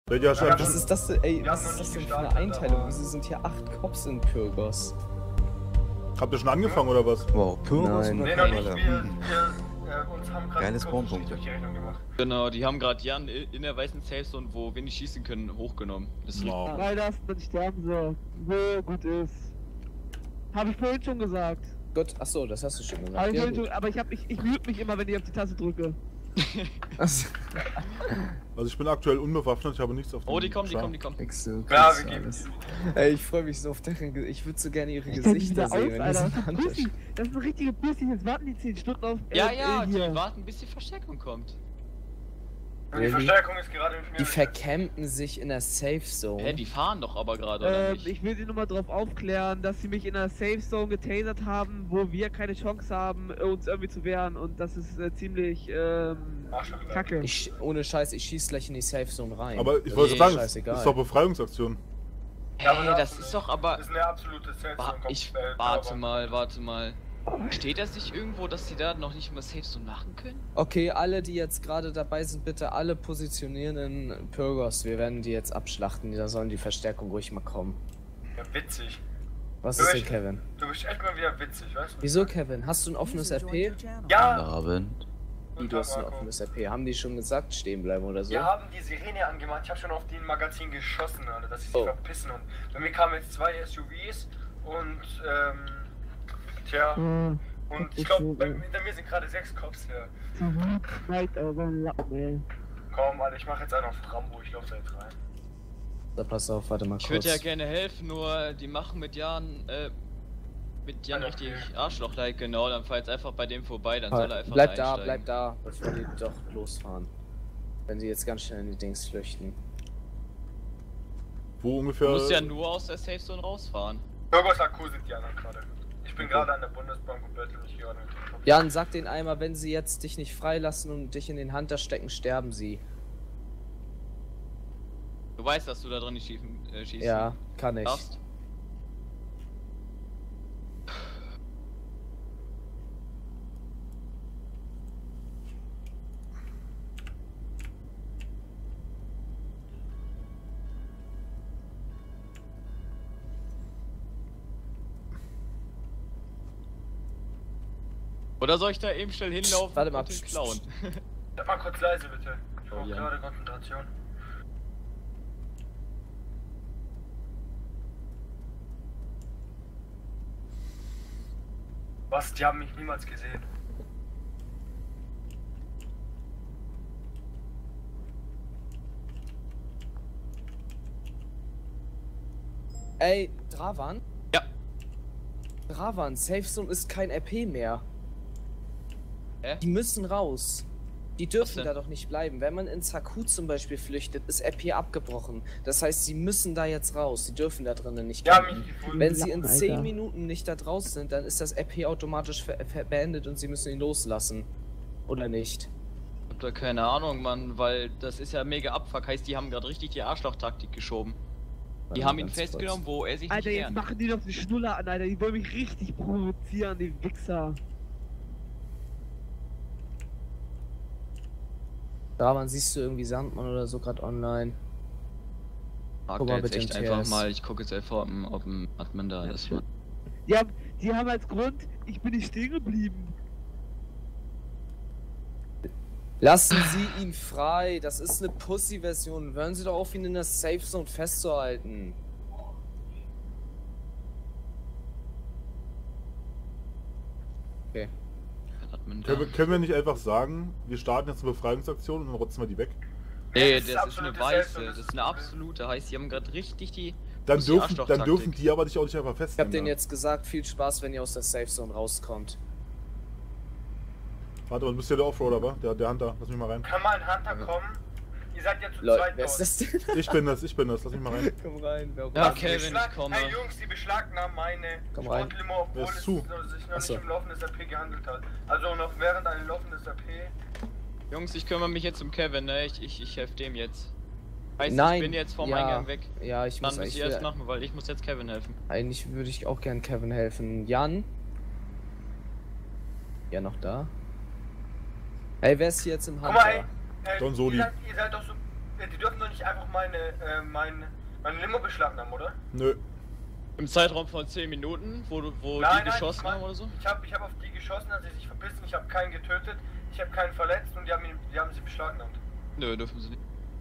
Ja, schon. Was ist das denn, ey, was ist das denn für eine Einteilung? Wieso sind hier 8 Cops in Pyrgos? Habt ihr schon angefangen oder was? Wow, Pyrgos Nein. oder Nee, noch nicht. Kamala? Uns haben gerade Geile Spawnpunkte. durch die Rechnung gemacht. Genau, die haben gerade Jan in der weißen Safe Zone, wo wir nicht schießen können, hochgenommen. Das ist No. Freilassen, wenn sterben soll. So gut ist. Habe ich vorhin schon gesagt. Gut, achso, das hast du schon gesagt. Aber ich, Ja, vorhin gut. schon, aber ich mute mich immer, wenn ich auf die Taste drücke. Achso. Also ich bin aktuell unbewaffnet, ich habe nichts auf dem Oh, die kommen, die Schar. kommen, die kommen. Excel, Ja, Chris, wir geben alles. Ey, ich freue mich so auf deren Gesichter. Ich würde so gerne ihre Ich stell die Gesichter wieder sehen, wenn Alter. die so Hand Pussy. Das ist eine richtige Pussy. Jetzt warten die 10 Stunden auf Ja, ja, hier. die warten, bis die Verstärkung kommt. Und die Verstärkung ist gerade mit mir. Die vercampen sich in der Safe Zone. Hä, die fahren doch aber gerade, oder nicht? Ich will sie nur mal drauf aufklären, dass sie mich in einer Safe Zone getasert haben, wo wir keine Chance haben, uns irgendwie zu wehren, und das ist ziemlich Arschloch, kacke. Ohne Scheiß, ich schieß gleich in die Safe Zone rein. Aber ich Das wollte ist sagen, scheißegal. das ist doch Befreiungsaktion. Ja, aber Hä, das ist doch aber... Das ist eine absolute Selbstzone. Warte mal. Steht das nicht irgendwo, dass die da noch nicht mal Safe Zone machen können? Okay, alle, die jetzt gerade dabei sind, bitte alle positionieren in Pyrgos. Wir werden die jetzt abschlachten. Da sollen die Verstärkung ruhig mal kommen. Ja, witzig. Was ist denn, Kevin? Du bist echt mal wieder witzig, weißt du? Wieso, Kevin? Hast du ein offenes RP? Ja! Abend. Wie, du hast ein offenes RP. Haben die schon gesagt, stehen bleiben oder so? Wir haben die Sirene angemacht, ich habe schon auf den Magazin geschossen, Alter, dass sie sich Oh. verpissen, und bei mir kamen jetzt 2 SUVs und tja, und ich glaube, hinter mir sind gerade 6 Cops her. Komm, Alter, ich mache jetzt einen auf Rambo, ich laufe da jetzt rein. Da pass auf, warte mal Ich kurz. würde ja gerne helfen, nur die machen mit Jan richtig Arschloch-like, genau, dann fahr jetzt einfach bei dem vorbei, dann soll er einfach Bleib da, einsteigen. bleib da, bevor die doch losfahren. Wenn sie jetzt ganz schnell in die Dings flüchten. Wo Du ungefähr... musst ja nur aus der Safe Zone rausfahren. Bürgers Akku sind die anderen gerade. Ich bin gerade an der Bundesbank und bettel mich gerade mit den Cops. Jan, sag denen einmal, wenn sie jetzt dich nicht freilassen und dich in den Hunter stecken, sterben sie. Du weißt, dass du da drin nicht schießen Ja, kann ich. darfst. Oder soll ich da eben schnell hinlaufen Warte mal, und den klauen? Sag mal kurz leise, bitte. Ich brauche ja. gerade Konzentration. Was? Die haben mich niemals gesehen. Ey, Dravan? Ja. Dravan, Safe Zone ist kein RP mehr. Hä? Die müssen raus. Die Was dürfen denn? da doch nicht bleiben. Wenn man ins Haku zum Beispiel flüchtet, ist RP abgebrochen. Das heißt, sie müssen da jetzt raus. Sie dürfen da drinnen nicht Die haben campen. mich gefunden. Wenn sie in Alter. 10 Minuten nicht da draußen sind, dann ist das RP automatisch beendet und sie müssen ihn loslassen. Oder nicht? Ich hab da keine Ahnung, Mann, weil das ist ja mega Abfuck. Heißt, die haben gerade richtig die Arschloch-Taktik geschoben. Die Warte haben mal ihn ganz festgenommen, wo er sich Alter, nicht jetzt ehrt. machen die doch die Schnuller an, Alter. Die wollen mich richtig provozieren, die Wichser. kurz. Dravan, siehst du irgendwie Sandmann oder so gerade online? Frag Guck da mal jetzt bitte echt im einfach TS. mal, ich gucke jetzt einfach, ob ein Admin da ist. Die haben als Grund, ich bin nicht stehen geblieben. Lassen Sie ihn frei. Das ist eine Pussy-Version. Hören Sie doch auf, ihn in der Safe Zone festzuhalten. Okay. Kein Admin da. Können wir nicht einfach sagen, wir starten jetzt eine Befreiungsaktion und dann rotzen wir die weg? Nee, das ist das ist eine absolute weiße, Selbstzone, das ist eine absolute. Heißt, die haben gerade richtig die. Dann Pussy- dürfen, Arschloch-Taktik. dann dürfen die aber dich auch nicht einfach Ich festnehmen. hab denen ne? jetzt gesagt, viel Spaß, wenn ihr aus der Safe Zone rauskommt. Warte mal, du bist ja der Offroader, wa? Der Hunter, lass mich mal rein. Kann mal ein Hunter kommen? Ihr seid ja zu Leute, zweit wer ist dort. das denn? Ich bin das, lass mich mal rein. Komm rein, wer auch Ja, immer. Kevin, ich komme. Hey Jungs, die beschlagnahmen meine Komm rein. Sportlimo, obwohl Wer ist es zu? sich noch Achso. nicht im laufendes RP gehandelt hat. Also noch während ein laufendes RP. Jungs, ich kümmere mich jetzt um Kevin, ne? Ich helfe dem jetzt. Heißt, Nein, ich bin jetzt vom ja. Eingang weg. Ja, ich Dann muss müsst ihr eigentlich, erst machen, weil ich muss jetzt Kevin helfen. eigentlich würde ich auch gern Kevin helfen. Jan? Ja, noch da? Ey, wer ist hier jetzt im Guck Hunter? mal, ey, Don Soli. ihr seid doch so die dürfen doch nicht einfach meine Limo beschlagnahmen, oder? Nö. Im Zeitraum von 10 Minuten, wo Nein, die geschossen haben oder so? Ich hab auf die geschossen, als sie sich verbissen, ich habe keinen getötet, ich habe keinen verletzt und die haben sie beschlagnahmt. Nö, dürfen sie nicht.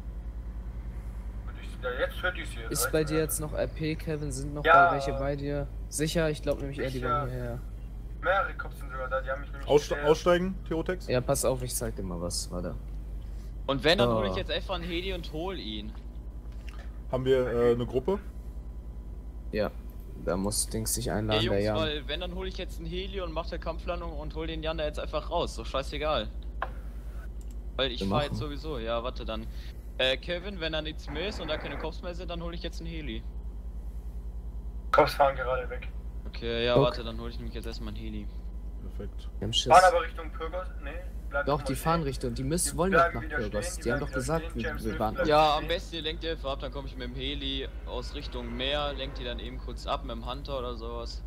Ja, jetzt hört ich sie. Ist bei dir jetzt noch RP, Kevin? Sind noch Ja. welche bei dir? Sicher? Ich glaube nämlich eher, die Sicher. wollen hierher. Mehrere Cops sind sogar da, die haben mich nämlich Aussteigen, Theotex? Ja, pass auf, ich zeig dir mal was. Warte. Und wenn, dann Oh. hole ich jetzt einfach einen Heli und hol ihn. Haben wir eine Gruppe? Ja, da muss Dings sich Ja, einladen, der Jungs, Jan. weil wenn, dann hole ich jetzt einen Heli und mache der Kampflandung und hol den Jan da jetzt einfach raus. So scheißegal. Weil ich Wir fahr machen. jetzt sowieso. Ja, warte dann. Kevin, wenn da nichts mehr ist und da keine Cops mehr sind, dann hole ich jetzt einen Heli. Cops fahren gerade weg. Okay, ja, Guck. warte, dann hole ich nämlich jetzt erstmal einen Heli. Perfekt. Die haben Schiss. Fahren aber Richtung Pyrgos? Nee, bleiben Doch, mal die stehen. fahren Richtung. Die Die wollen doch bleiben nach wieder Pyrgos. stehen, Die haben die doch bleiben gesagt, wieder stehen. wir James waren. Smith Ja, bleibt am stehen. besten ihr lenkt die einfach ab, dann komme ich mit dem Heli aus Richtung Meer, lenkt die dann eben kurz ab mit dem Hunter oder sowas.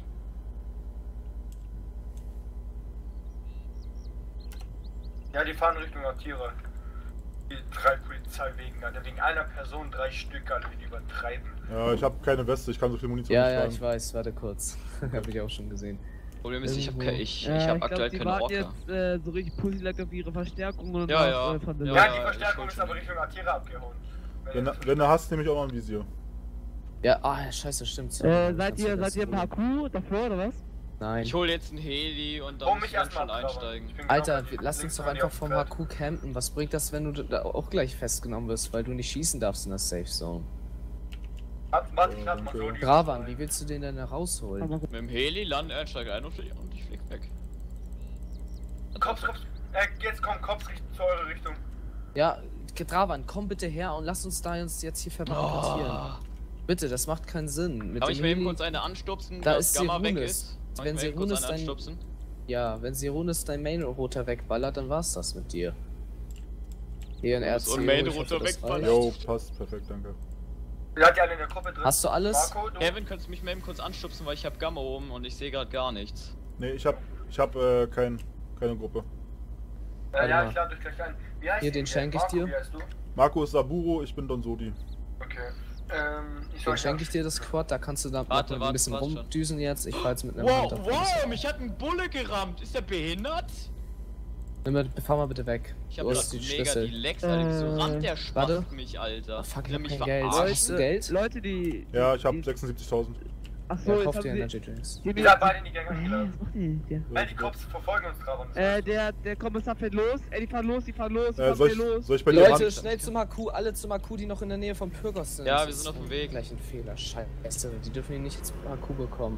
Ja, die fahren Richtung Attira. Die 3 Polizeiwegen, Alter. Wegen einer Person 3 Stück, Alter, wie die übertreiben. Ja, ich habe keine Weste, ich kann so viel Munition Ja, nicht ja, tragen. ich weiß. Warte kurz. Hab ich auch schon gesehen. Problem ist, ich habe Irgendwo. ich Ja, hab ich aktuell glaub, die keine warten Orca. jetzt so richtig Pussy-Lecker für ihre Verstärkung und Ja, nach, ja. von der Ja, Ja, ja, die Verstärkung ich ist schon. aber Richtung Attira abgehauen. Wenn du hast, nehme ich auch noch ein Visier. Ja, scheiße, stimmt. seid Kannst ihr du das im holen? HQ davor oder was? Nein. Ich hole jetzt einen Heli und dann Oh, muss mich ich dann erstmal schon einsteigen. Alter, lass uns doch einfach vom HQ campen. Was bringt das, wenn du da auch gleich festgenommen wirst, weil du nicht schießen darfst in der Safe Zone? Warte, ich lass mal so die. Gravan, wie willst du den denn da rausholen? Mit dem Heli lande, einsteige ein und ich flieg weg. Cops. Jetzt kommen Cops zu eurer Richtung. Ja, Gravan, komm bitte her und lass uns da uns jetzt hier verbarrikadieren. Bitte, das macht keinen Sinn. Mit Darf dem ich mir eben Heli- kurz eine anstupsen, Da dass ist Gamma weg Sirunis. ist? Darf Wenn ich mir eben kurz Sirunis eine dein- anstupsen? Ja, wenn Sirunis dein Main-Router wegballert, dann war's das mit dir. Hier in RC. Und Main-Router wegballert. Jo, passt, perfekt, danke. Seid ihr alle in der Gruppe drin? Hast du alles? Marco, du? Kevin, könntest du mich mal eben kurz anstupsen, weil ich habe Gamma oben und ich sehe gerade gar nichts. Nee, ich hab keine Gruppe. Warte Ja, mal. ich lade dich gleich ein. Wie heißt Hier, die den denn? schenke ich Marco, dir. Wie heißt du? Marco ist Saburo, ich bin Don Sodi. Okay. Dann schenke ich dir das Quad, da kannst du da Warte, noch ein bisschen warte, rumdüsen jetzt. Ich fahr jetzt mit einem Wow, Hunter. wow, mich hat ein Bulle gerammt. Ist der behindert? Fahr mal bitte weg. Ich Du habe hast gerade die mega die Schlüssel. Lex, Alter. Wieso rammt der warte. Spaß mich, Alter? Oh, fuck, Will ich mich hab kein Geld. verarschen? Hast du Geld? Leute, die... Ja, ich hab die- 76.000. Achso, Ja, jetzt kauf haben dir sie... Energy Drinks. die- Ihr seid beide in die Gänge Was eingeladen. macht der? Weil die Cops verfolgen uns gerade. Der Kommissar fährt los. Die fahren los, die fahren los, Soll ich bei dir Leute, ran? schnell zum HQ, alle zum HQ, die noch in der Nähe von Pyrgos sind. Ja, Das wir ist sind auf dem Weg. Gleich ein Fehler, scheiße. Die dürfen ihn nicht ins HQ bekommen.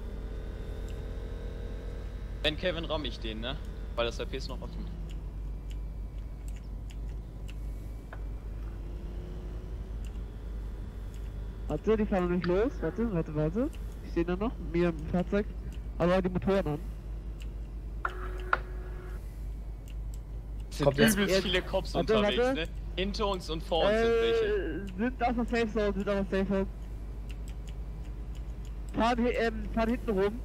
Wenn Kevin ramm ich den, ne? Weil das RP ist noch offen. Warte, die fahren noch nicht los. Warte. Die stehen da noch, mit mir im Fahrzeug. Aber die Motoren an. Es sind Kommt jetzt- übelst viele Cops Warte, unterwegs, warte. ne? Hinter uns und vor uns sind welche. Sind aus der Safe Zone, Fahren hinten rum.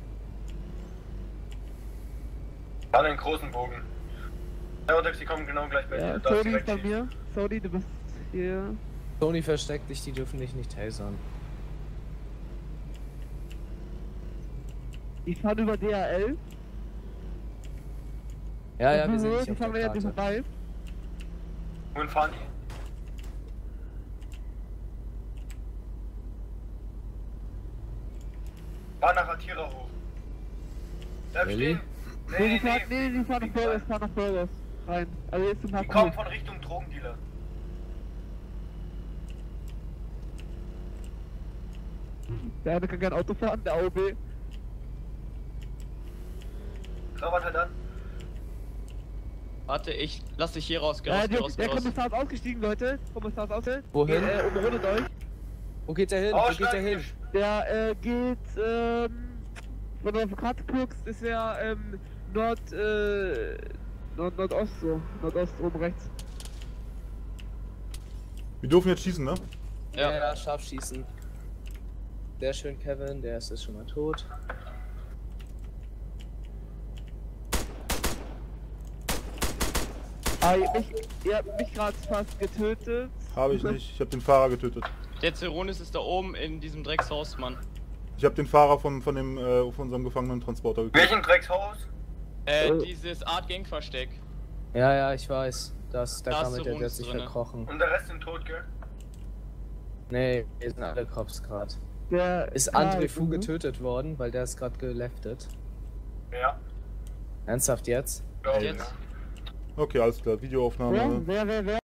Fahren einen großen Bogen. Ja, und die kommen genau gleich bei Ja, dir. Du darfst Sony ist direkt bei schießen. mir. Sony, du bist hier. Tony, versteck dich, die dürfen dich nicht tasern. Ich fahre über DHL. Ja, wir sind Die nicht auf fahren wir der jetzt Karte. vorbei. Wohin fahren die? Fahren nach Attira hoch. Bleib Really? stehen. Die fahren nach Burgos. Rein. Also jetzt zum Die kommen HQ. von Richtung Drogendealer. Der eine kann kein Auto fahren, der AOB. Krawatt halt an. Warte, ich lass dich hier raus, geh Ja, raus, geh raus, geh der raus. Kommissar ist ausgestiegen, Leute. Kommissar ist ausgestiegen. Wohin? Umrundet euch. Wo geht der hin? Wo geht der Aussteigen. hin? Der geht, wenn du auf die Karte guckst, ist er, Nordost so. Nordost oben rechts. Wir dürfen jetzt schießen, ne? Ja. Scharf schießen. Sehr schön, Kevin, der ist schon mal tot. Ihr habt mich gerade fast getötet. Habe ich nicht. Ich habe den Fahrer getötet. Der Zeronis ist da oben in diesem Dreckshaus, Mann. Ich habe den Fahrer von unserem Gefangenentransporter getötet. Welchen Dreckshaus? Dieses Art Gang Versteck. Ja, ich weiß. Da Da kam ist mit so der Runes sich drinne. verkrochen. Und der Rest sind tot, gell? Nee, wir sind alle Cops gerade. Der Ist Karl, André Fu getötet worden, weil der ist gerade geleftet. Ja. Ernsthaft jetzt? Glaub ich, Jetzt? ja. Okay, alles klar. Videoaufnahme. Wer?